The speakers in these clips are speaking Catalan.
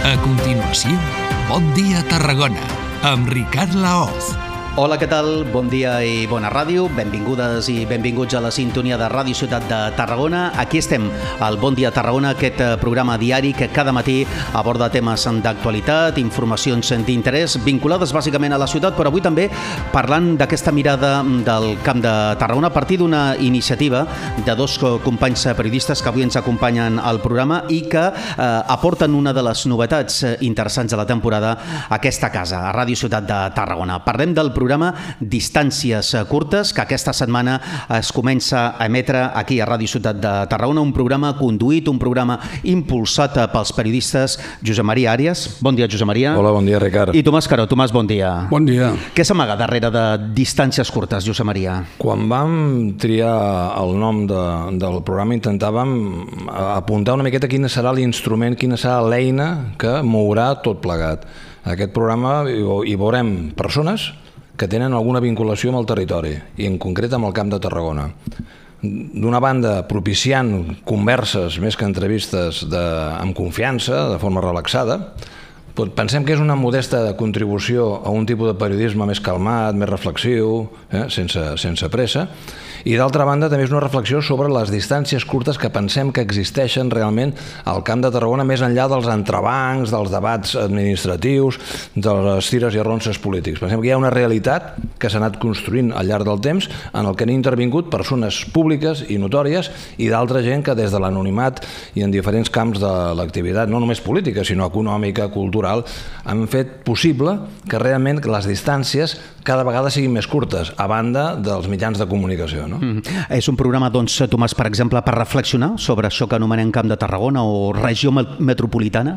A continuació, Bon dia Tarragona, amb Ricard Laoz. Hola, què tal? Bon dia i bona ràdio. Benvingudes i benvinguts a la sintonia de Ràdio Ciutat de Tarragona. Aquí estem, al Bon dia Tarragona, aquest programa diari que cada matí aborda temes d'actualitat, informacions d'interès, vinculades bàsicament a la ciutat, però avui també parlant d'aquesta mirada del Camp de Tarragona a partir d'una iniciativa de dos companys periodistes que avui ens acompanyen al programa i que aporten una de les novetats interessants de la temporada a aquesta casa, a Ràdio Ciutat de Tarragona. Parlem del programa Distàncies curtes, que aquesta setmana es comença a emetre aquí a Ràdio Ciutat de Tarragona, un programa conduït, un programa impulsat pels periodistes Josep Maria Àrias. Bon dia, Josep Maria. Hola, bon dia, Ricard. I Tomàs Caró. Tomàs, bon dia. Bon dia. Què s'amaga darrere de Distàncies curtes, Josep Maria? Quan vam triar el nom del programa intentàvem apuntar una miqueta quin serà l'instrument, quina serà l'eina que mourà tot plegat. En aquest programa hi veurem persones que tenen alguna vinculació amb el territori i en concret amb el Camp de Tarragona. D'una banda, propiciant converses més que entrevistes amb confiança, de forma relaxada. Pensem que és una modesta contribució a un tipus de periodisme més calmat, més reflexiu, sense pressa. I d'altra banda també és una reflexió sobre les distàncies curtes que pensem que existeixen realment al Camp de Tarragona més enllà dels entrebancs, dels debats administratius, de les tires i arronses polítics. Pensem que hi ha una realitat que s'ha anat construint al llarg del temps en el que han intervingut persones públiques i notòries i d'altra gent que des de l'anonimat i en diferents camps de l'activitat, no només política sinó econòmica, cultural, han fet possible que realment les distàncies cada vegada siguin més curtes, a banda dels mitjans de comunicació. És un programa, doncs, Tomàs, per exemple, per reflexionar sobre això que anomenem Camp de Tarragona o regió metropolitana?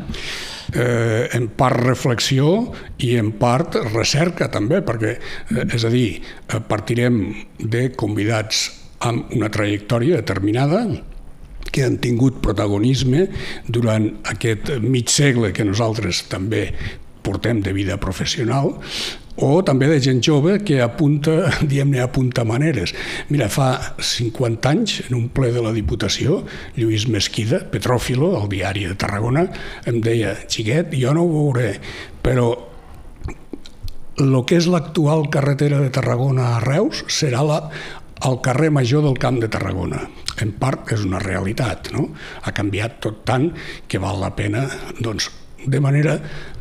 En part reflexió i en part recerca també, perquè, és a dir, partirem de convidats amb una trajectòria determinada que han tingut protagonisme durant aquest mig segle que nosaltres també portem de vida professional, o també de gent jove que apunta, diguem-ne, apunta maneres. Mira, fa 50 anys, en un ple de la Diputació, Lluís Mesquida, petròfilo, al diari de Tarragona, em deia: xiquet, jo no ho veuré, però el que és l'actual carretera de Tarragona a Reus serà el carrer major del Camp de Tarragona. En part és una realitat, no? Ha canviat tot tant que val la pena, doncs, de manera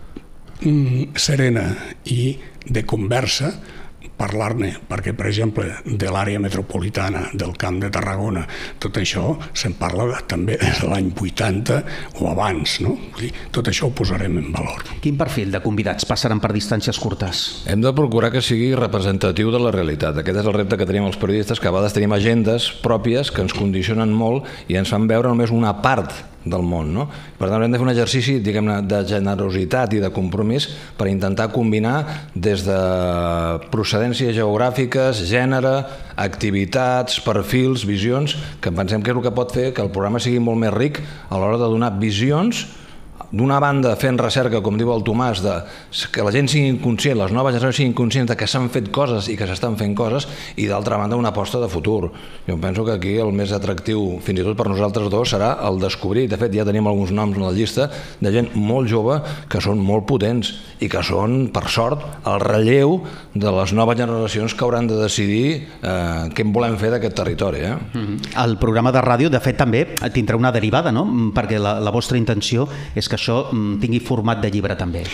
serena i de conversa parlar-ne, perquè, per exemple, de l'àrea metropolitana, del Camp de Tarragona, tot això se'n parla també des de l'any 80 o abans, no? Vull dir, tot això ho posarem en valor. Quin perfil de convidats passaran per Distàncies curtes? Hem de procurar que sigui representatiu de la realitat. Aquest és el repte que tenim els periodistes, que a vegades tenim agendes pròpies que ens condicionen molt i ens fan veure només una part del món, no? Per tant, hem de fer un exercici, diguem-ne, de generositat i de compromís per intentar combinar des de procedències geogràfiques, gènere, activitats, perfils, visions, que pensem que és el que pot fer que el programa sigui molt més ric a l'hora de donar visions, d'una banda fent recerca, com diu el Tomàs, que la gent sigui inconscient, les noves generacions siguin conscients de que s'han fet coses i que s'estan fent coses, i d'altra banda una aposta de futur. Jo penso que aquí el més atractiu, fins i tot per nosaltres dos, serà el descobrir, de fet ja tenim alguns noms en la llista, de gent molt jove que són molt potents i que són, per sort, el relleu de les noves generacions que hauran de decidir què en volem fer d'aquest territori. El programa de ràdio, de fet, també tindrà una derivada, no? Perquè la vostra intenció és que això tingui format de llibre també.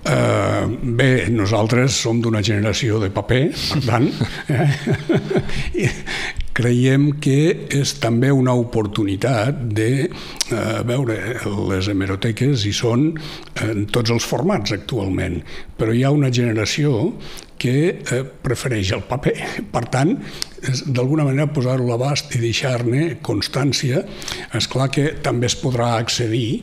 Bé, nosaltres som d'una generació de paper, per tant, creiem que és també una oportunitat de veure les hemeroteques i són en tots els formats actualment, però hi ha una generació que prefereix el paper. Per tant, d'alguna manera posar-ho a l'abast i deixar-ne constància. És clar que també es podrà accedir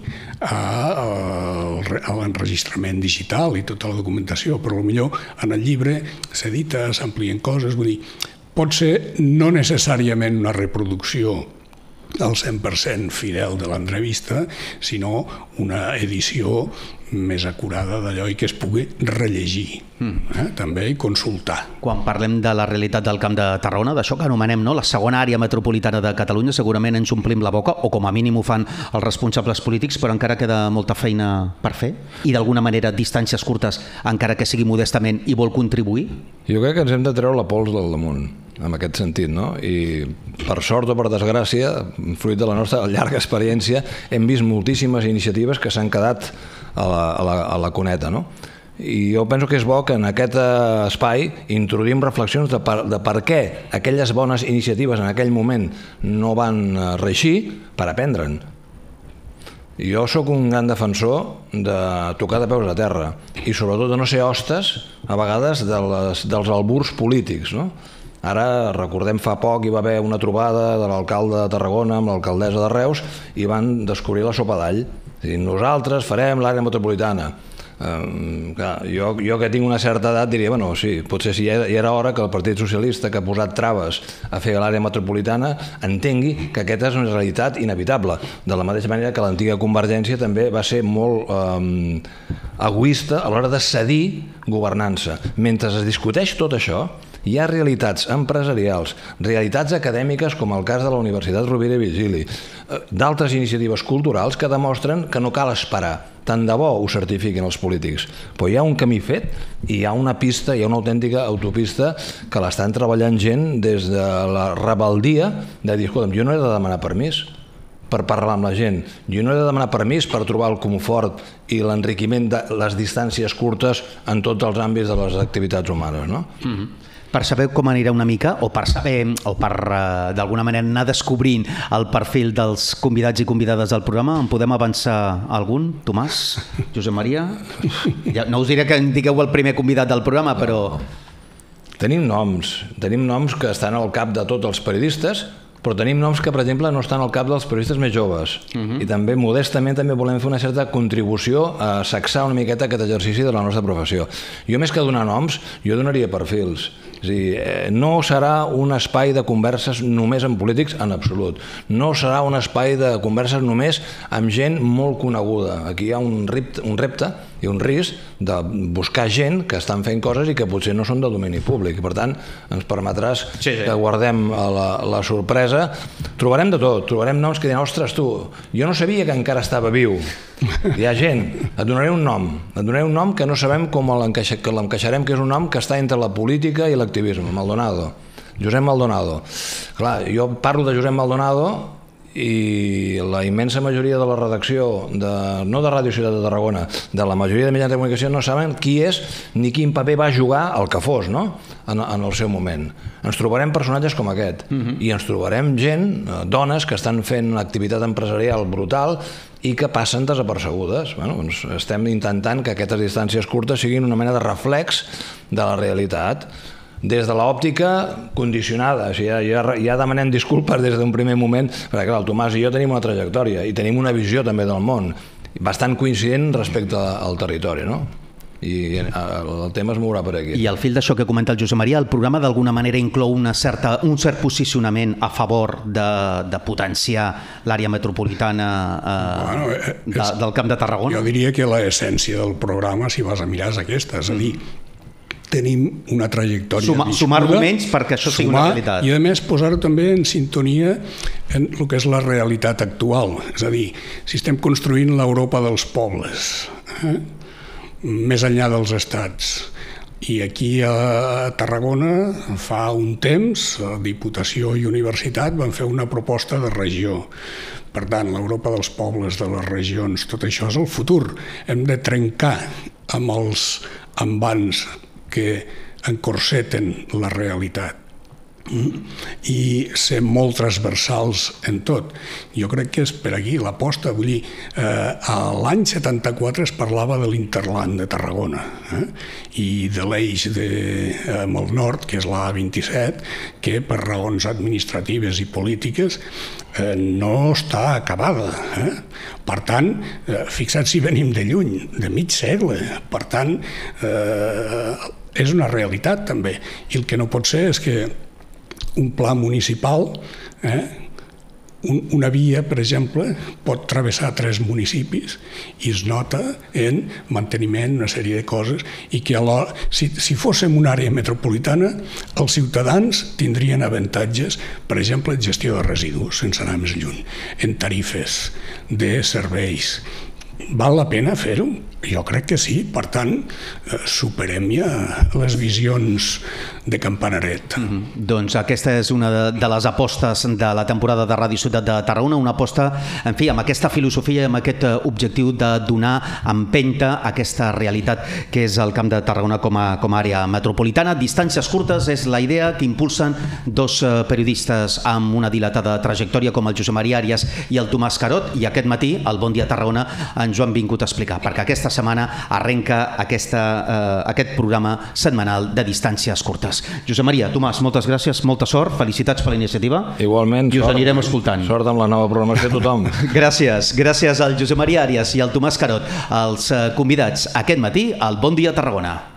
a l'enregistrament digital i tota la documentació, però potser en el llibre s'edita, s'amplien coses, vull dir, pot ser no necessàriament una reproducció al 100% fidel de l'entrevista, sinó una edició més acurada d'allò i que es pugui rellegir, també, i consultar. Quan parlem de la realitat del Camp de Tarragona, d'això que anomenem la segona àrea metropolitana de Catalunya, segurament ens omplim la boca, o com a mínim ho fan els responsables polítics, però encara queda molta feina per fer, i d'alguna manera distàncies curtes, encara que sigui modestament, i vol contribuir? Jo crec que ens hem de treure la pols del damunt, en aquest sentit, no? I per sort o per desgràcia, fruit de la nostra llarga experiència, hem vist moltíssimes iniciatives que s'han quedat a la cuneta, no? I jo penso que és bo que en aquest espai introduïm reflexions de per què aquelles bones iniciatives en aquell moment no van reeixir per aprendre'n. Jo sóc un gran defensor de tocar de peus a terra i sobretot de no ser hostes a vegades dels alburs polítics, no? Ara, recordem, fa poc hi va haver una trobada de l'alcalde de Tarragona amb l'alcaldessa de Reus i van descobrir la sopa d'all. Nosaltres farem l'àrea metropolitana. Jo que tinc una certa edat diria, bueno, sí, potser sí, ja era hora que el Partit Socialista, que ha posat traves a fer l'àrea metropolitana, entengui que aquesta és una realitat inevitable, de la mateixa manera que l'antiga Convergència també va ser molt egoista a l'hora de cedir governança. Mentre es discuteix tot això, hi ha realitats empresarials, realitats acadèmiques, com el cas de la Universitat Rovira i Virgili, d'altres iniciatives culturals que demostren que no cal esperar. Tant de bo ho certifiquin els polítics, però hi ha un camí fet i hi ha una pista, hi ha una autèntica autopista que l'estan treballant gent des de la rebeldia de dir, escolta'm, jo no he de demanar permís per parlar amb la gent, jo no he de demanar permís per trobar el confort i l'enriquiment de les distàncies curtes en tots els àmbits de les activitats humanes, no? Per saber com anirà una mica, o per saber, o per d'alguna manera anar descobrint el perfil dels convidats i convidades del programa, en podem avançar algun? Tomàs? Josep Maria? Ja, no us diré que en digueu el primer convidat del programa, però... Tenim noms que estan al cap de tots els periodistes, però tenim noms que, per exemple, no estan al cap dels periodistes més joves. I també, modestament, també volem fer una certa contribució a sacsar una miqueta aquest exercici de la nostra professió. Jo, més que donar noms, jo donaria perfils. És a dir, no serà un espai de converses només amb polítics, en absolut. No serà un espai de converses només amb gent molt coneguda. Aquí hi ha un repte i un risc de buscar gent que estan fent coses i que potser no són de domini públic. Per tant, ens permetràs que guardem la sorpresa. Trobarem de tot, trobarem noms que diran, ostres, tu, jo no sabia que encara estava viu. Hi ha gent, et donaré un nom que no sabem com l'encaixarem, que és un nom que està entre la política i l'activisme, Maldonado, Josep Maldonado. Clar, jo parlo de Josep Maldonado i la immensa majoria de la redacció, no de Ràdio Ciutat de Tarragona, de la majoria de mitjans de comunicació no saben qui és ni quin paper va jugar el que fos, no?, en el seu moment. Ens trobarem personatges com aquest i ens trobarem gent, dones que estan fent una activitat empresarial brutal i que passen desapercebudes. Estem intentant que aquestes distàncies curtes siguin una mena de reflex de la realitat, des de l'òptica condicionada. Ja demanem disculpes des d'un primer moment, perquè clar, el Tomàs i jo tenim una trajectòria i tenim una visió també del món bastant coincident respecte al territori, no? I el tema es mourà per aquí. I al fil d'això que comenta el Josep Maria, el programa d'alguna manera inclou un cert posicionament a favor de potenciar l'àrea metropolitana del Camp de Tarragona? Jo diria que l'essència del programa, si vas a mirar, és aquesta, és a dir, tenim una trajectòria sumar arguments perquè això sigui una realitat. I a més posar-ho també en sintonia en el que és la realitat actual. És a dir, si estem construint l'Europa dels pobles, més enllà dels estats, i aquí a Tarragona fa un temps Diputació i Universitat van fer una proposta de regió. Per tant, l'Europa dels pobles, de les regions, tot això és el futur. Hem de trencar amb els envans que encorseten la realitat i ser molt transversals en tot. Jo crec que és per aquí l'aposta. Vull dir, l'any 74 es parlava de l'Interland de Tarragona i de l'eix amb el nord, que és l'A27, que per raons administratives i polítiques no està acabada. Per tant, fixa't si venim de lluny, de mig segle. Per tant, és una realitat també. I el que no pot ser és que un pla municipal una via, per exemple, pot travessar 3 municipis i es nota en manteniment, una sèrie de coses, i que alhora, si fóssim una àrea metropolitana, els ciutadans tindrien avantatges, per exemple, en gestió de residus, sense anar més lluny, en tarifes de serveis. Val la pena fer-ho? Jo crec que sí. Per tant, superem ja les visions de campanaret. Doncs aquesta és una de les apostes de la temporada de Ràdio Ciutat de Tarragona, una aposta, en fi, amb aquesta filosofia i amb aquest objectiu de donar empenta a aquesta realitat que és el Camp de Tarragona com a àrea metropolitana. Distàncies curtes és la idea que impulsen 2 periodistes amb una dilatada trajectòria com el Josep Maria Àrias i el Tomàs Carot, i aquest matí, al Bon Dia Tarragona, ens ho han vingut a explicar, perquè aquesta setmana arrenca aquest programa setmanal de distàncies curtes. Josep Maria, Tomàs, moltes gràcies, molta sort, felicitats per la iniciativa. Igualment, i us anirem escoltant. Sort amb la nova programació a tothom. Gràcies al Josep Maria Àrias i al Tomàs Carot, els convidats aquest matí al Bon Dia Tarragona.